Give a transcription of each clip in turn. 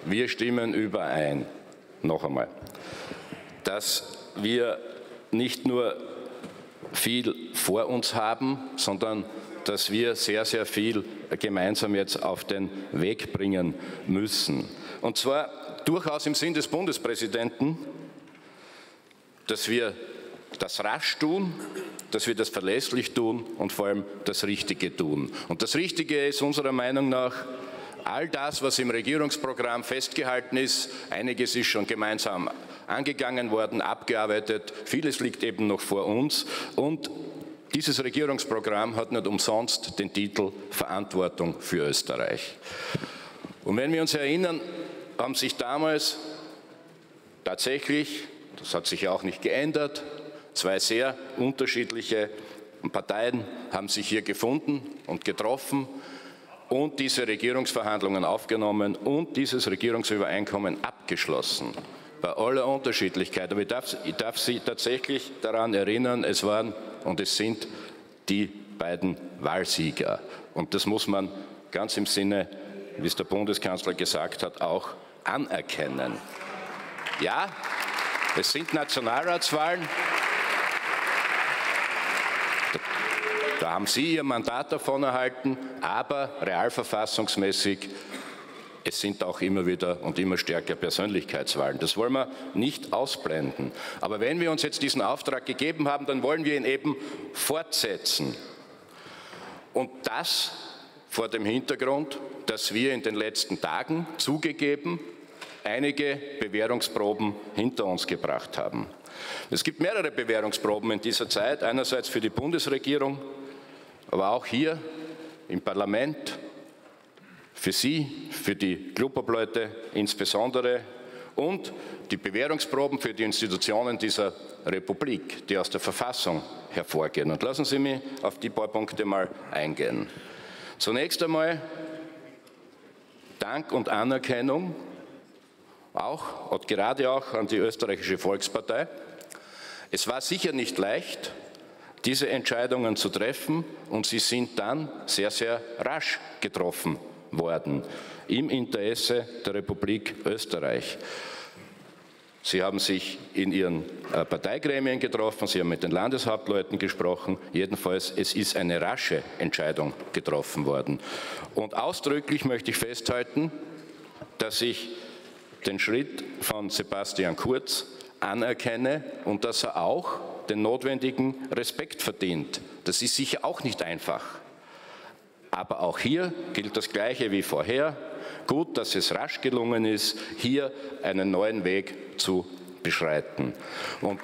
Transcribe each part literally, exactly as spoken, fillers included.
wir stimmen überein, noch einmal, dass wir nicht nur viel vor uns haben, sondern dass wir sehr, sehr viel gemeinsam jetzt auf den Weg bringen müssen. Und zwar durchaus im Sinn des Bundespräsidenten, dass wir das rasch tun, dass wir das verlässlich tun und vor allem das Richtige tun. Und das Richtige ist unserer Meinung nach all das, was im Regierungsprogramm festgehalten ist. Einiges ist schon gemeinsam angegangen worden, abgearbeitet. Vieles liegt eben noch vor uns. Und dieses Regierungsprogramm hat nicht umsonst den Titel Verantwortung für Österreich. Und wenn wir uns erinnern, haben sich damals tatsächlich, das hat sich ja auch nicht geändert, zwei sehr unterschiedliche Parteien haben sich hier gefunden und getroffen und diese Regierungsverhandlungen aufgenommen und dieses Regierungsübereinkommen abgeschlossen. Bei aller Unterschiedlichkeit. Aber ich darf, ich darf Sie tatsächlich daran erinnern, es waren und es sind die beiden Wahlsieger. Und das muss man ganz im Sinne, wie es der Bundeskanzler gesagt hat, auch anerkennen. Ja, es sind Nationalratswahlen. Da haben Sie Ihr Mandat davon erhalten, aber realverfassungsmäßig, es sind auch immer wieder und immer stärker Persönlichkeitswahlen. Das wollen wir nicht ausblenden. Aber wenn wir uns jetzt diesen Auftrag gegeben haben, dann wollen wir ihn eben fortsetzen. Und das vor dem Hintergrund, dass wir in den letzten Tagen zugegeben einige Bewährungsproben hinter uns gebracht haben. Es gibt mehrere Bewährungsproben in dieser Zeit, einerseits für die Bundesregierung, aber auch hier im Parlament, für Sie, für die Klubobleute insbesondere und die Bewährungsproben für die Institutionen dieser Republik, die aus der Verfassung hervorgehen. Und lassen Sie mich auf die paar Punkte mal eingehen. Zunächst einmal Dank und Anerkennung auch und gerade auch an die Österreichische Volkspartei. Es war sicher nicht leicht, diese Entscheidungen zu treffen und sie sind dann sehr, sehr rasch getroffen worden im Interesse der Republik Österreich. Sie haben sich in Ihren Parteigremien getroffen, Sie haben mit den Landeshauptleuten gesprochen. Jedenfalls, es ist eine rasche Entscheidung getroffen worden. Und ausdrücklich möchte ich festhalten, dass ich den Schritt von Sebastian Kurz anerkenne und dass er auch den notwendigen Respekt verdient. Das ist sicher auch nicht einfach. Aber auch hier gilt das Gleiche wie vorher. Gut, dass es rasch gelungen ist, hier einen neuen Weg zu beschreiten. Und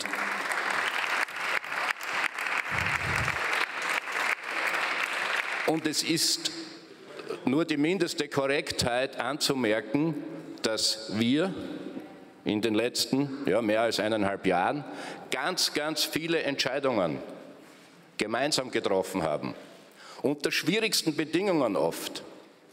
Und es ist nur die mindeste Korrektheit anzumerken, dass wir in den letzten ja, mehr als eineinhalb Jahren ganz, ganz viele Entscheidungen gemeinsam getroffen haben. Unter schwierigsten Bedingungen oft.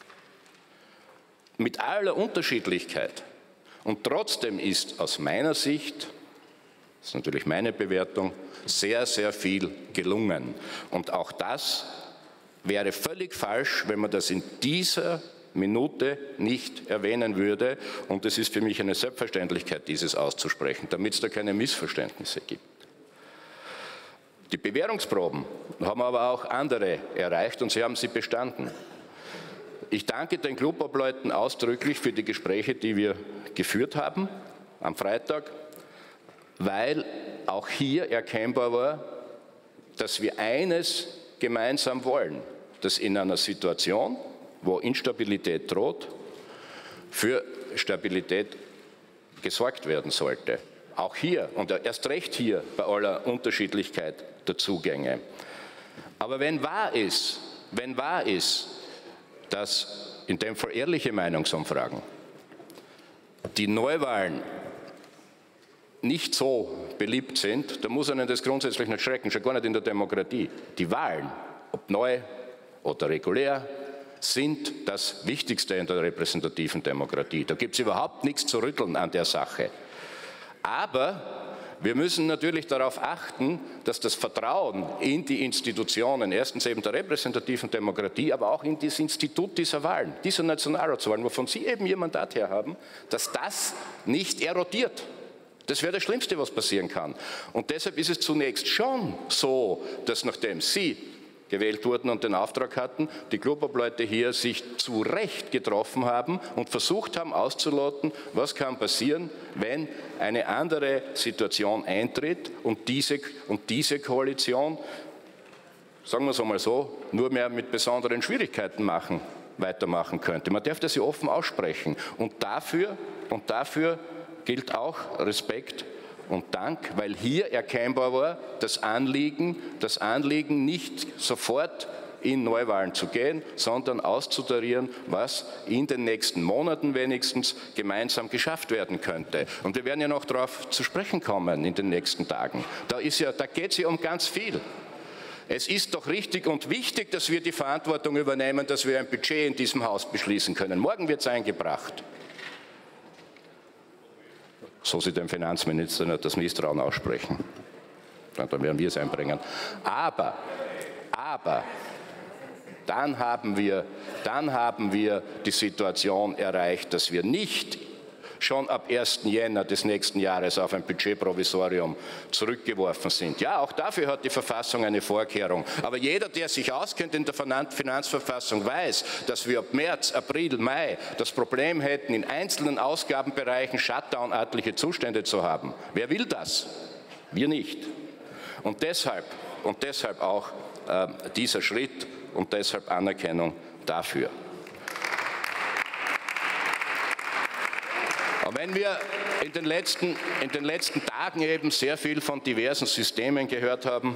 Mit aller Unterschiedlichkeit. Und trotzdem ist aus meiner Sicht, das ist natürlich meine Bewertung, sehr, sehr viel gelungen. Und auch das wäre völlig falsch, wenn man das in dieser Minute nicht erwähnen würde. Und es ist für mich eine Selbstverständlichkeit, dieses auszusprechen, damit es da keine Missverständnisse gibt. Die Bewährungsproben haben aber auch andere erreicht und sie haben sie bestanden. Ich danke den Klubobleuten ausdrücklich für die Gespräche, die wir geführt haben am Freitag, weil auch hier erkennbar war, dass wir eines gemeinsam wollen, dass in einer Situation, wo Instabilität droht, für Stabilität gesorgt werden sollte. Auch hier und erst recht hier bei aller Unterschiedlichkeit der Zugänge. Aber wenn wahr ist, wenn wahr ist, dass in dem Fall ehrliche Meinungsumfragen die Neuwahlen nicht so beliebt sind, dann muss einen das grundsätzlich nicht schrecken, schon gar nicht in der Demokratie. Die Wahlen, ob neu oder regulär, sind das Wichtigste in der repräsentativen Demokratie. Da gibt es überhaupt nichts zu rütteln an der Sache. Aber Wir müssen natürlich darauf achten, dass das Vertrauen in die Institutionen, erstens eben der repräsentativen Demokratie, aber auch in das Institut dieser Wahlen, dieser Nationalratswahlen, wovon Sie eben Ihr Mandat her haben, dass das nicht erodiert. Das wäre das Schlimmste, was passieren kann. Und deshalb ist es zunächst schon so, dass nachdem Sie gewählt wurden und den Auftrag hatten, die Klubobleute hier sich zu Recht getroffen haben und versucht haben auszuloten, was kann passieren, wenn eine andere Situation eintritt und diese, und diese Koalition, sagen wir es einmal so, nur mehr mit besonderen Schwierigkeiten machen, weitermachen könnte. Man darf das ja offen aussprechen. Und dafür, und dafür gilt auch Respekt und Dank, weil hier erkennbar war, das Anliegen, das Anliegen nicht sofort in Neuwahlen zu gehen, sondern auszutarieren, was in den nächsten Monaten wenigstens gemeinsam geschafft werden könnte. Und wir werden ja noch darauf zu sprechen kommen in den nächsten Tagen. Da, ist ja, da geht es ja um ganz viel. Es ist doch richtig und wichtig, dass wir die Verantwortung übernehmen, dass wir ein Budget in diesem Haus beschließen können. Morgen wird es eingebracht. So Sie dem Finanzminister nicht das Misstrauen aussprechen. Dann werden wir es einbringen. Aber, aber, dann haben wir, dann haben wir die Situation erreicht, dass wir nicht schon ab ersten Jänner des nächsten Jahres auf ein Budgetprovisorium zurückgeworfen sind. Ja, auch dafür hat die Verfassung eine Vorkehrung. Aber jeder, der sich auskennt in der Finanzverfassung, weiß, dass wir ab März, April, Mai das Problem hätten, in einzelnen Ausgabenbereichen Shutdown-artige Zustände zu haben. Wer will das? Wir nicht. Und deshalb, und deshalb auch äh, dieser Schritt und deshalb Anerkennung dafür. Und wenn wir in den, letzten, in den letzten Tagen eben sehr viel von diversen Systemen gehört haben,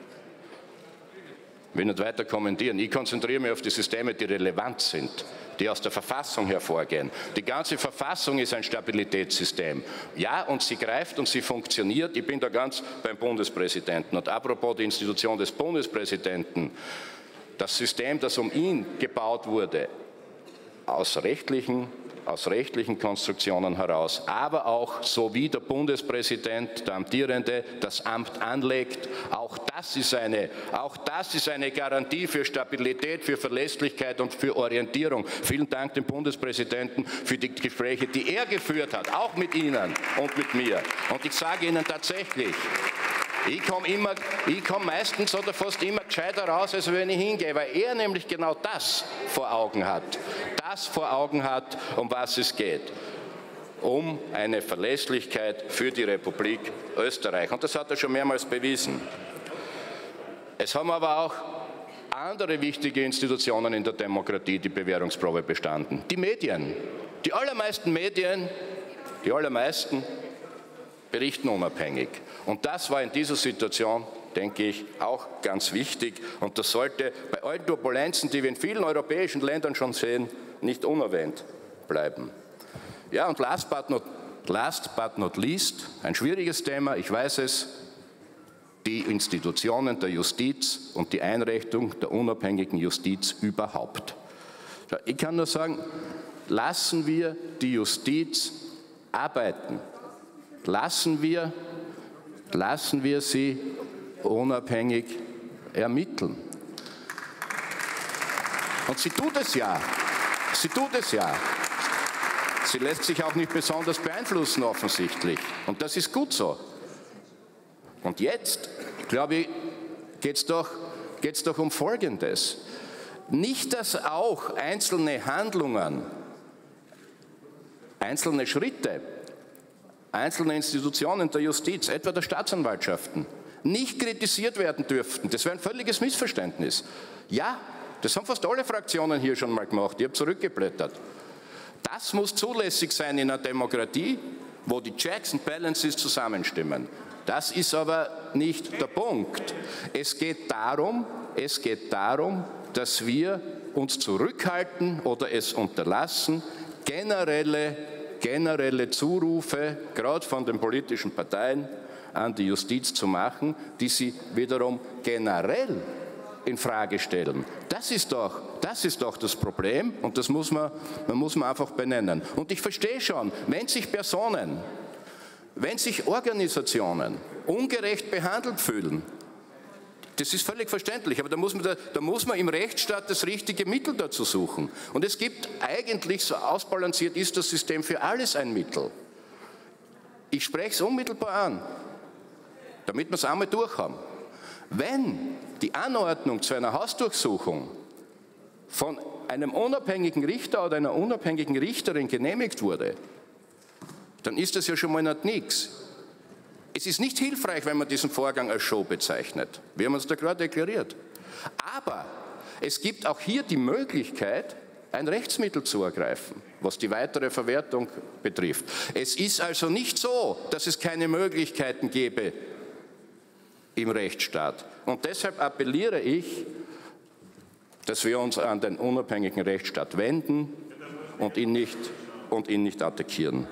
ich will nicht weiter kommentieren, ich konzentriere mich auf die Systeme, die relevant sind, die aus der Verfassung hervorgehen. Die ganze Verfassung ist ein Stabilitätssystem. Ja, und sie greift und sie funktioniert. Ich bin da ganz beim Bundespräsidenten. Und apropos die Institution des Bundespräsidenten, das System, das um ihn gebaut wurde, aus rechtlichen aus rechtlichen Konstruktionen heraus, aber auch so wie der Bundespräsident, der Amtierende, das Amt anlegt, auch das ist eine, auch das ist eine Garantie für Stabilität, für Verlässlichkeit und für Orientierung. Vielen Dank dem Bundespräsidenten für die Gespräche, die er geführt hat, auch mit Ihnen und mit mir. Und ich sage Ihnen tatsächlich, Ich komme immer, ich komme meistens oder fast immer gescheiter raus, als wenn ich hingehe, weil er nämlich genau das vor Augen hat. Das vor Augen hat, um was es geht. Um eine Verlässlichkeit für die Republik Österreich. Und das hat er schon mehrmals bewiesen. Es haben aber auch andere wichtige Institutionen in der Demokratie die Bewährungsprobe bestanden. Die Medien. Die allermeisten Medien, die allermeisten berichten unabhängig. Und das war in dieser Situation, denke ich, auch ganz wichtig. Und das sollte bei allen Turbulenzen, die wir in vielen europäischen Ländern schon sehen, nicht unerwähnt bleiben. Ja, und last but not, last but not least, ein schwieriges Thema, ich weiß es, die Institutionen der Justiz und die Einrichtung der unabhängigen Justiz überhaupt. Ich kann nur sagen, lassen wir die Justiz arbeiten. Lassen wir, lassen wir sie unabhängig ermitteln. Und sie tut es ja. Sie tut es ja. Sie lässt sich auch nicht besonders beeinflussen, offensichtlich. Und das ist gut so. Und jetzt, glaube ich, geht es doch, geht's doch um Folgendes. Nicht, dass auch einzelne Handlungen, einzelne Schritte, einzelne Institutionen der Justiz, etwa der Staatsanwaltschaften, nicht kritisiert werden dürften. Das wäre ein völliges Missverständnis. Ja, das haben fast alle Fraktionen hier schon mal gemacht. Ich habe zurückgeblättert. Das muss zulässig sein in einer Demokratie, wo die Checks and Balances zusammenstimmen. Das ist aber nicht der Punkt. Es geht darum, es geht darum, dass wir uns zurückhalten oder es unterlassen, generelle generelle Zurufe, gerade von den politischen Parteien, an die Justiz zu machen, die sie wiederum generell in Frage stellen. Das ist doch, das ist doch das Problem und das muss man, man muss man einfach benennen. Und ich verstehe schon, wenn sich Personen, Wenn sich Organisationen ungerecht behandelt fühlen, das ist völlig verständlich, aber da muss, man da, da muss man im Rechtsstaat das richtige Mittel dazu suchen. Und es gibt eigentlich, so ausbalanciert ist das System für alles ein Mittel. Ich spreche es unmittelbar an, damit wir es einmal durchhaben. Wenn die Anordnung zu einer Hausdurchsuchung von einem unabhängigen Richter oder einer unabhängigen Richterin genehmigt wurde, dann ist das ja schon mal nicht nichts. Es ist nicht hilfreich, wenn man diesen Vorgang als Show bezeichnet. Wir haben uns da klar deklariert. Aber es gibt auch hier die Möglichkeit, ein Rechtsmittel zu ergreifen, was die weitere Verwertung betrifft. Es ist also nicht so, dass es keine Möglichkeiten gäbe im Rechtsstaat. Und deshalb appelliere ich, dass wir uns an den unabhängigen Rechtsstaat wenden und ihn nicht, und ihn nicht attackieren.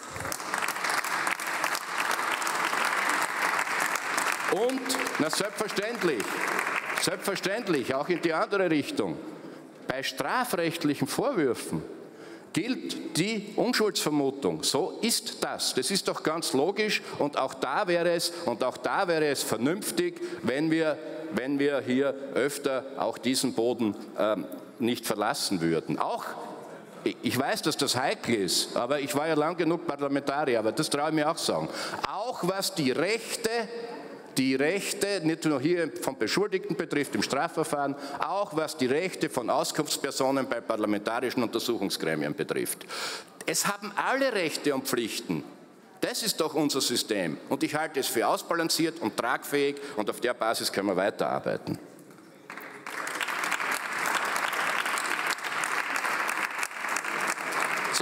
Und, na selbstverständlich, selbstverständlich, auch in die andere Richtung, bei strafrechtlichen Vorwürfen gilt die Unschuldsvermutung. So ist das. Das ist doch ganz logisch und auch da wäre es, und auch da wäre es vernünftig, wenn wir, wenn wir hier öfter auch diesen Boden ähm, nicht verlassen würden. Auch Ich weiß, dass das heikel ist, aber ich war ja lang genug Parlamentarier, aber das traue ich mir auch sagen. Auch was die Rechte die Rechte, nicht nur hier von Beschuldigten betrifft, im Strafverfahren, auch was die Rechte von Auskunftspersonen bei parlamentarischen Untersuchungsgremien betrifft. Es haben alle Rechte und Pflichten. Das ist doch unser System. Und ich halte es für ausbalanciert und tragfähig und auf der Basis können wir weiterarbeiten. So,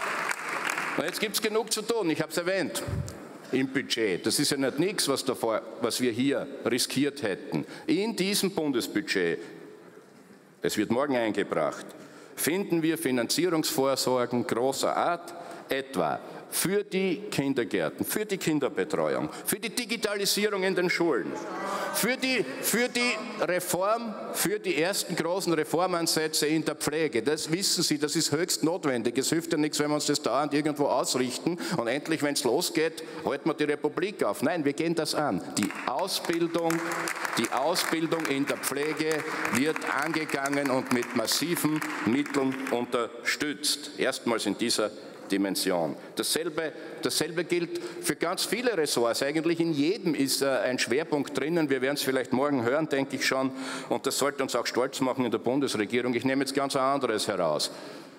und jetzt gibt es genug zu tun, ich habe es erwähnt. Im Budget. Das ist ja nicht nichts, was, davor, was wir hier riskiert hätten. In diesem Bundesbudget, es wird morgen eingebracht, finden wir Finanzierungsvorsorgen großer Art, etwa für die Kindergärten, für die Kinderbetreuung, für die Digitalisierung in den Schulen, für die, für die Reform, für die ersten großen Reformansätze in der Pflege. Das wissen Sie, das ist höchst notwendig. Es hilft ja nichts, wenn wir uns das dauernd irgendwo ausrichten und endlich, wenn es losgeht, halten wir die Republik auf. Nein, wir gehen das an. Die Ausbildung, die Ausbildung in der Pflege wird angegangen und mit massiven Mitteln unterstützt. Erstmals in dieser Dimension. Dasselbe, dasselbe gilt für ganz viele Ressorts. Eigentlich in jedem ist äh, ein Schwerpunkt drinnen. Wir werden es vielleicht morgen hören, denke ich schon. Und das sollte uns auch stolz machen in der Bundesregierung. Ich nehme jetzt ganz anderes heraus.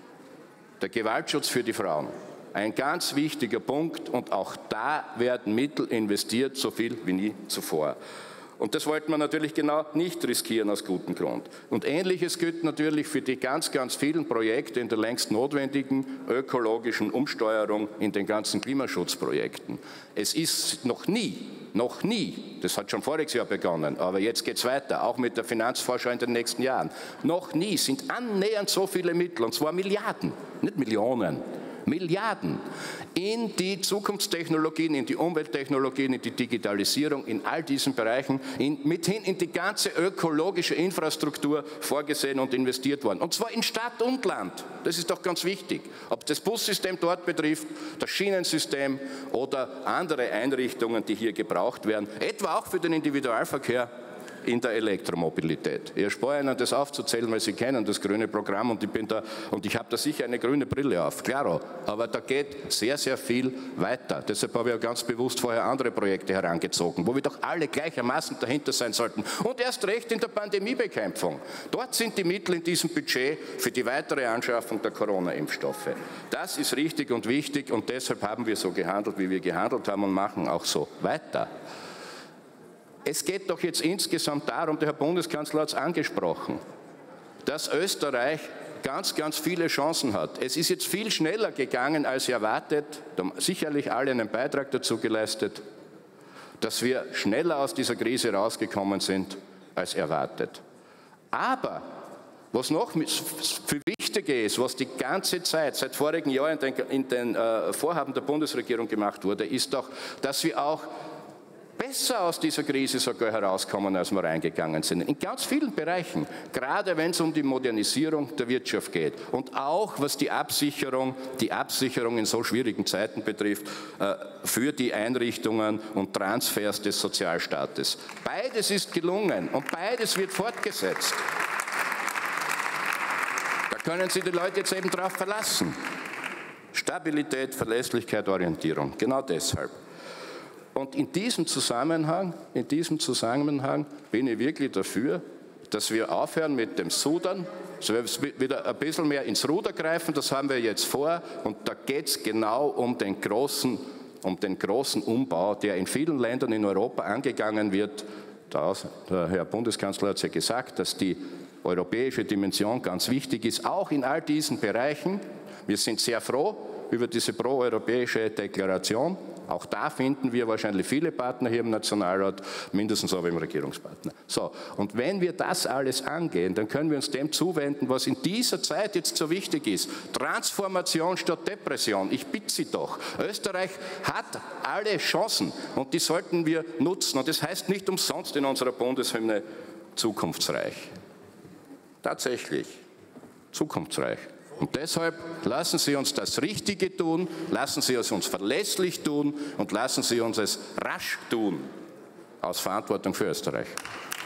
Der Gewaltschutz für die Frauen. Ein ganz wichtiger Punkt. Und auch da werden Mittel investiert, so viel wie nie zuvor. Und das wollten wir natürlich genau nicht riskieren aus gutem Grund. Und Ähnliches gilt natürlich für die ganz, ganz vielen Projekte in der längst notwendigen ökologischen Umsteuerung in den ganzen Klimaschutzprojekten. Es ist noch nie, noch nie, das hat schon voriges Jahr begonnen, aber jetzt geht es weiter, auch mit der Finanzvorschau in den nächsten Jahren. Noch nie sind annähernd so viele Mittel, und zwar Milliarden, nicht Millionen, Milliarden in die Zukunftstechnologien, in die Umwelttechnologien, in die Digitalisierung, in all diesen Bereichen, in, mithin in die ganze ökologische Infrastruktur vorgesehen und investiert worden. Und zwar in Stadt und Land. Das ist doch ganz wichtig. Ob das Bussystem dort betrifft, das Schienensystem oder andere Einrichtungen, die hier gebraucht werden, etwa auch für den Individualverkehr in der Elektromobilität. Ich erspare Ihnen das aufzuzählen, weil Sie kennen das grüne Programm und ich bin da und ich habe da sicher eine grüne Brille auf, klaro, aber da geht sehr, sehr viel weiter. Deshalb habe ich ja ganz bewusst vorher andere Projekte herangezogen, wo wir doch alle gleichermaßen dahinter sein sollten. Und erst recht in der Pandemiebekämpfung. Dort sind die Mittel in diesem Budget für die weitere Anschaffung der Corona-Impfstoffe. Das ist richtig und wichtig und deshalb haben wir so gehandelt, wie wir gehandelt haben und machen auch so weiter. Es geht doch jetzt insgesamt darum, der Herr Bundeskanzler hat es angesprochen, dass Österreich ganz, ganz viele Chancen hat. Es ist jetzt viel schneller gegangen als erwartet, da haben sicherlich alle einen Beitrag dazu geleistet, dass wir schneller aus dieser Krise rausgekommen sind als erwartet. Aber was noch viel wichtiger ist, was die ganze Zeit, seit vorigen Jahr in den, in den äh, Vorhaben der Bundesregierung gemacht wurde, ist doch, dass wir auch besser aus dieser Krise sogar herauskommen, als wir reingegangen sind. In ganz vielen Bereichen, gerade wenn es um die Modernisierung der Wirtschaft geht und auch was die Absicherung, die Absicherung in so schwierigen Zeiten betrifft, für die Einrichtungen und Transfers des Sozialstaates. Beides ist gelungen und beides wird fortgesetzt. Da können Sie die Leute jetzt eben darauf verlassen. Stabilität, Verlässlichkeit, Orientierung, genau deshalb. Und in diesem Zusammenhang, in diesem Zusammenhang bin ich wirklich dafür, dass wir aufhören mit dem Sudern, dass wir wieder ein bisschen mehr ins Ruder greifen, das haben wir jetzt vor, und da geht es genau um den großen, um den großen Umbau, der in vielen Ländern in Europa angegangen wird. Der Herr Bundeskanzler hat es ja gesagt, dass die europäische Dimension ganz wichtig ist, auch in all diesen Bereichen. Wir sind sehr froh über diese proeuropäische Deklaration. Auch da finden wir wahrscheinlich viele Partner hier im Nationalrat, mindestens aber im Regierungspartner. So, und wenn wir das alles angehen, dann können wir uns dem zuwenden, was in dieser Zeit jetzt so wichtig ist. Transformation statt Depression. Ich bitte Sie doch. Österreich hat alle Chancen und die sollten wir nutzen. Und das heißt nicht umsonst in unserer Bundeshymne zukunftsreich. Tatsächlich zukunftsreich. Und deshalb lassen Sie uns das Richtige tun, lassen Sie es uns verlässlich tun und lassen Sie uns es rasch tun, aus Verantwortung für Österreich.